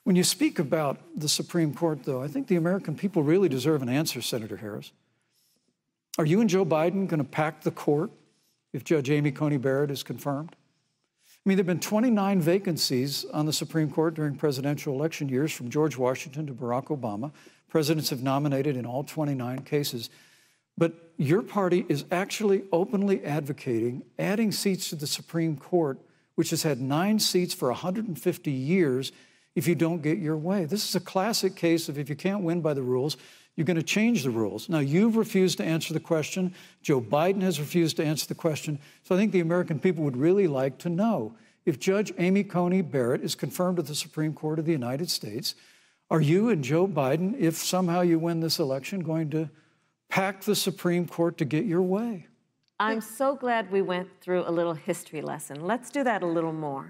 When you speak about the Supreme Court, though, I think the American people really deserve an answer, Senator Harris. Are you and Joe Biden going to pack the court if Judge Amy Coney Barrett is confirmed? I mean, there have been 29 vacancies on the Supreme Court during presidential election years, from George Washington to Barack Obama. Presidents have nominated in all 29 cases. But your party is actually openly advocating adding seats to the Supreme Court, which has had 9 seats for 150 years, if you don't get your way. This is a classic case of if you can't win by the rules, you're going to change the rules. Now, you've refused to answer the question. Joe Biden has refused to answer the question. So I think the American people would really like to know, if Judge Amy Coney Barrett is confirmed to the Supreme Court of the United States, are you and Joe Biden, if somehow you win this election, going to pack the Supreme Court to get your way? I'm so glad we went through a little history lesson. Let's do that a little more.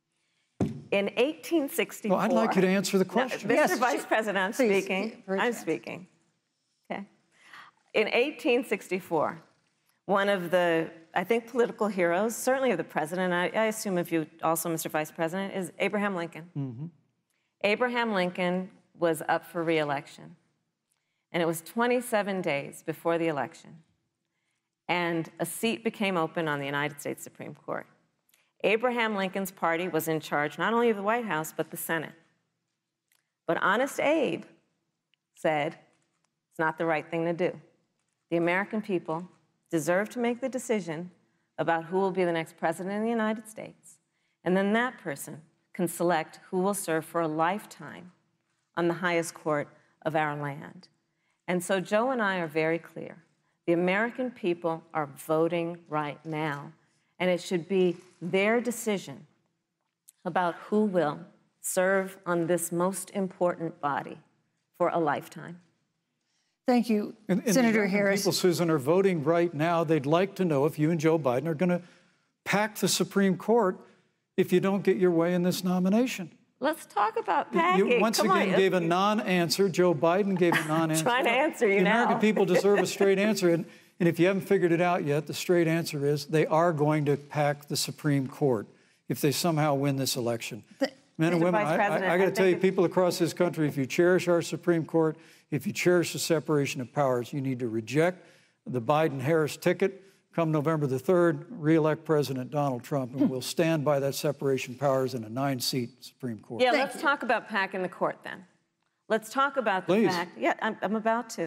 In 1864... Well, I'd like you to answer the question. No, Mr. Vice President, I'm speaking. I'm speaking. Okay. In 1864, one of the, I think, political heroes, certainly of the president, I assume if you also, Mr. Vice President, is Abraham Lincoln. Mm-hmm. Abraham Lincoln was up for re-election. And it was 27 days before the election. And a seat became open on the United States Supreme Court. Abraham Lincoln's party was in charge not only of the White House, but the Senate. But Honest Abe said it's not the right thing to do. The American people deserve to make the decision about who will be the next president of the United States. And then that person can select who will serve for a lifetime on the highest court of our land. And so Joe and I are very clear. The American people are voting right now, and it should be their decision about who will serve on this most important body for a lifetime. Thank you, Senator Harris. People, Susan, are voting right now. They'd like to know if you and Joe Biden are going to pack the Supreme Court if you don't get your way in this nomination. Let's talk about packing. You once again gave a non-answer. Joe Biden gave a non-answer. Trying to answer you now. The American people deserve a straight answer. And if you haven't figured it out yet, the straight answer is they are going to pack the Supreme Court if they somehow win this election. Men and women, I got to tell you, people across this country, if you cherish our Supreme Court, if you cherish the separation of powers, you need to reject the Biden-Harris ticket. Come November the 3rd, re-elect President Donald Trump, and we'll stand by that separation of powers in a 9-seat Supreme Court. Yeah, let's talk about packing the court then. Let's talk about the fact. Yeah, I'm about to.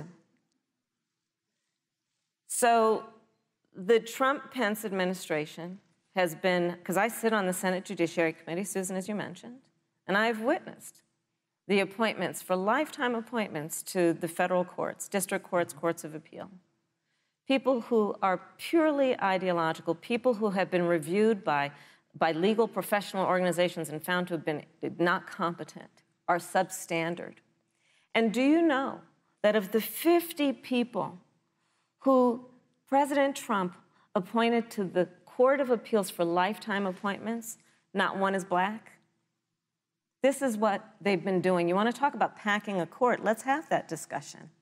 So the Trump-Pence administration has been, because I sit on the Senate Judiciary Committee, Susan, as you mentioned, and I've witnessed the appointments for lifetime appointments to the federal courts, district courts, courts of appeal. People who are purely ideological, people who have been reviewed by legal professional organizations and found to have been not competent, are substandard. And do you know that of the 50 people who President Trump appointed to the Court of Appeals for lifetime appointments, not one is black? This is what they've been doing. You want to talk about packing a court? Let's have that discussion.